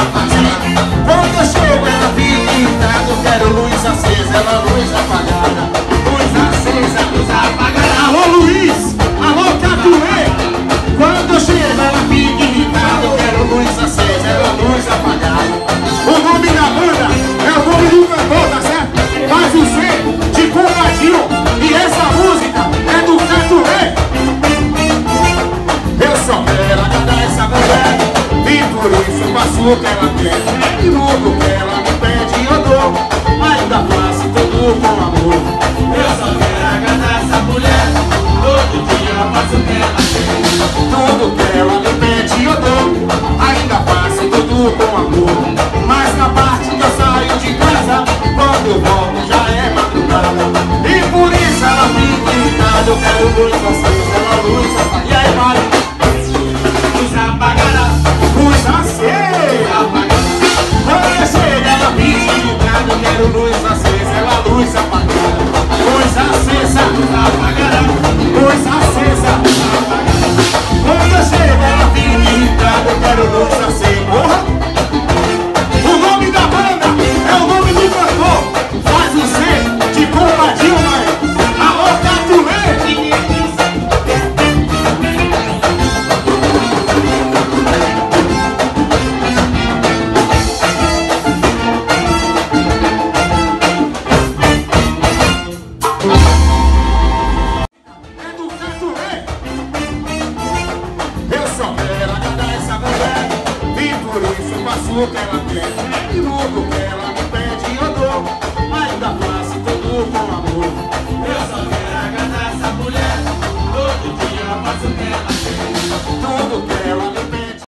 apagada. Quando eu chego ela fica irritada. Eu quero luz acesa, ela luz apagada. Luz acesa, luz apagada. Alô Luiz, alô Catuê. Quando eu chego ela fica irritada. Eu quero luz acesa, ela luz apagada. O nome da banda é o nome do cantor, tá certo? Faz o C de Combadinho. E essa música é do Catuê. Eu só quero agradar essa mulher, e por isso faço o que ela quer. E tudo que ela me pede eu dou, ainda faço tudo com amor. Eu só quero agradar essa mulher, todo dia eu faço o que ela quer. Tudo que ela me pede eu dou, ainda faço tudo com amor. Mas na parte que eu saio de casa, quando eu volto já é madrugada. E por isso ela fica irritada. Eu quero luz acesa, ela luz apagada. E aí, Mário? Luz apagada, luz acesa. Quando eu chego ela fica irritada. Eu quero luz acesa, ela luz apagada. Luz acesa, luz apagada. Luz acesa, luz apagada. Quando eu chego ela fica irritada. Eu quero luz acesa. Porra! O nome da banda é o nome do cantor. Faz o C de Combadinho, mãe. Alô, Catuê. É do Catuê. Eu só quero agradar essa mulher, e por isso faço o que ela quer. E tudo que ela me pede eu dou, ainda faço tudo com amor. Eu só quero agradar essa mulher, todo dia eu faço o que ela quer. Tudo que